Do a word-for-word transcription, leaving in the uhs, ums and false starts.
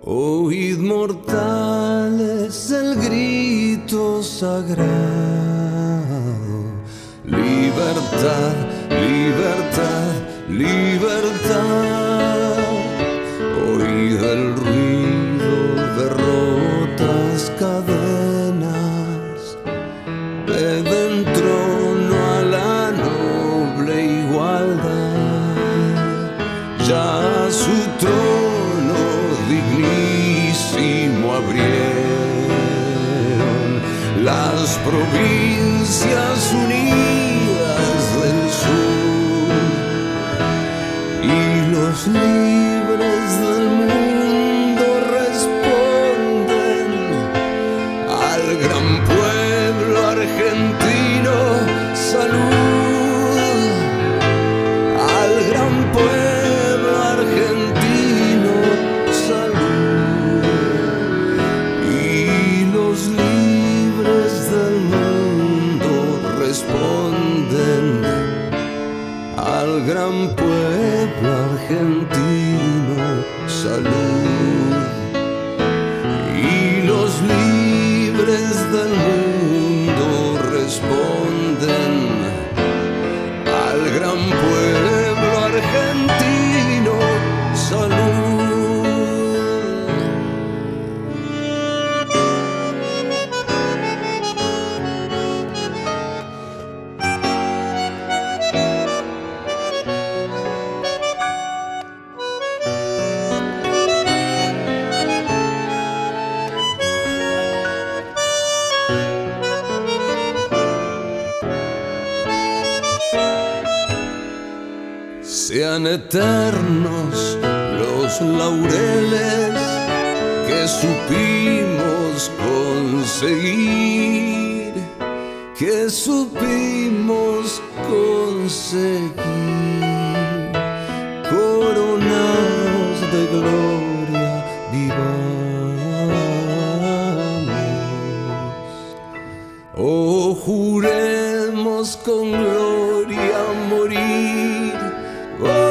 Oíd mortales el grito sagrado, libertad, libertad, libertad. Oíd el ruido de rotas cadenas, den trono a la noble igualdad, ya su trono dignísimo abrieron las provincias unidas del sur, y los libres del mundo responden al gran pueblo argentino, salud, al gran pueblo argentino, salud. Y los libres del mundo responden al gran pueblo argentino, salud. Y los libres del mundo responden al gran pueblo argentino, salud. Sean eternos los laureles que supimos conseguir, que supimos conseguir, coronados de gloria vivamos. Oh, juremos con gloria morir. Oh,